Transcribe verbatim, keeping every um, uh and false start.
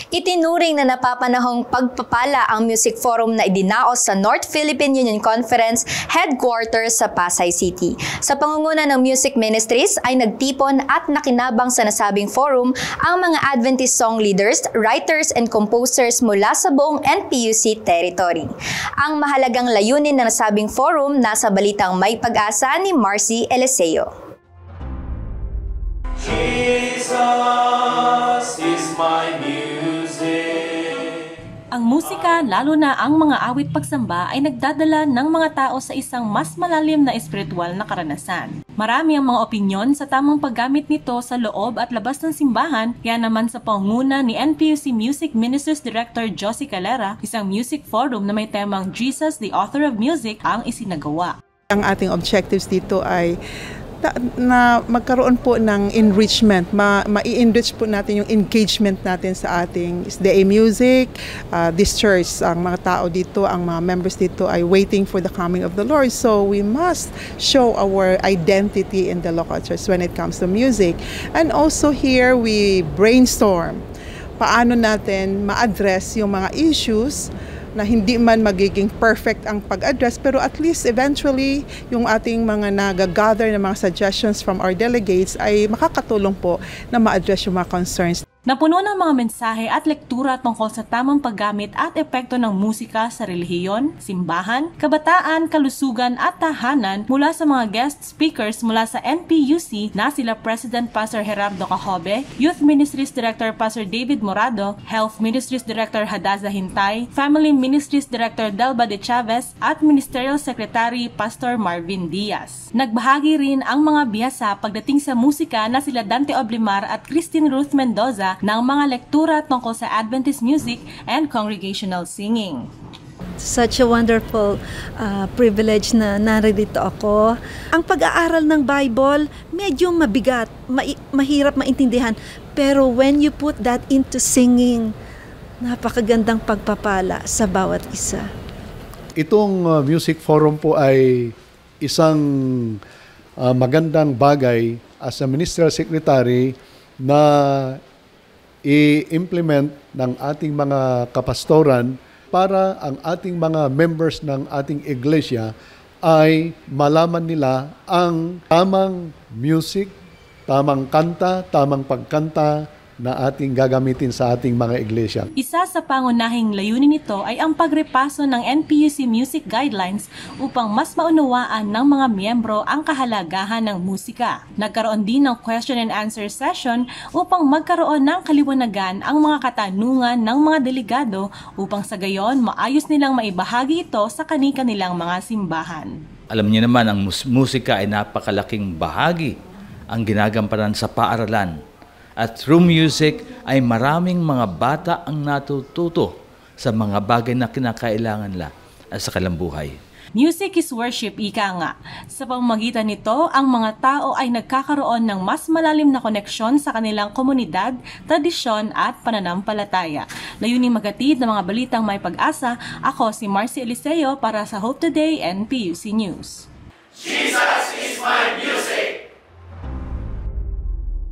Itinuring na napapanahong pagpapala ang Music Forum na idinaos sa North Philippine Union Conference headquarters sa Pasay City. Sa pangunguna ng Music Ministries ay nagtipon at nakinabang sa nasabing forum ang mga Adventist song leaders, writers and composers mula sa buong N P U C territory. Ang mahalagang layunin ng nasabing forum nasa balitang May Pag-asa ni Marcy Eliseo. Jesus is my music. Ang musika, lalo na ang mga awit pagsamba ay nagdadala ng mga tao sa isang mas malalim na espiritual na karanasan. Marami ang mga opinyon sa tamang paggamit nito sa loob at labas ng simbahan, kaya naman sa pangunguna ni N P U C Music Ministers Director Josie Calera, isang music forum na may temang Jesus, the Author of Music, ang isinagawa. Ang ating objectives dito ay na magkaroon po ng enrichment, ma-i-enrich po natin yung engagement natin sa ating S D A Music. Uh, this church, ang mga tao dito, ang mga members dito ay waiting for the coming of the Lord. So we must show our identity in the local church when it comes to music. And also here we brainstorm paano natin ma-address yung mga issues na hindi man magiging perfect ang pag-address, pero at least eventually yung ating mga nag-gather ng mga suggestions from our delegates ay makakatulong po na ma-address yung mga concerns. Napuno ng mga mensahe at lektura tungkol sa tamang paggamit at epekto ng musika sa relihiyon, simbahan, kabataan, kalusugan at tahanan mula sa mga guest speakers mula sa N P U C na sila President Pastor Gerardo Cajobe, Youth Ministries Director Pastor David Morado, Health Ministries Director Hadaza Hintay, Family Ministries Director Delba de Chavez at Ministerial Secretary Pastor Marvin Diaz. Nagbahagi rin ang mga bihasa pagdating sa musika na sila Dante Oblimar at Christine Ruth Mendoza ng mga lektura tungkol sa Adventist music and congregational singing. Such a wonderful uh, privilege na narito ako. Ang pag-aaral ng Bible, medyo mabigat, ma mahirap maintindihan. Pero when you put that into singing, napakagandang pagpapala sa bawat isa. Itong uh, music forum po ay isang uh, magandang bagay as a ministerial secretary na i-implement ng ating mga kapastoran para ang ating mga members ng ating iglesia ay malaman nila ang tamang music, tamang kanta, tamang pagkanta na ating gagamitin sa ating mga iglesia. Isa sa pangunahing layunin nito ay ang pagrepaso ng N P U C Music Guidelines upang mas maunawaan ng mga miyembro ang kahalagahan ng musika. Nagkaroon din ng question and answer session upang magkaroon ng kaliwanagan ang mga katanungan ng mga delegado upang sa gayon maayos nilang maibahagi ito sa kani-kanilang mga simbahan. Alam niyo naman, ang mus musika ay napakalaking bahagi ang ginagampanan sa paaralan. At through music ay maraming mga bata ang natututo sa mga bagay na kinakailangan nila sa kalambuhay. Music is worship, ika nga. Sa pamamagitan nito, ang mga tao ay nagkakaroon ng mas malalim na koneksyon sa kanilang komunidad, tradisyon at pananampalataya. Layuning magatid ng mga balitang may pag-asa, ako si Marcy Eliseo para sa Hope Today N P U C News. Jesus is my music.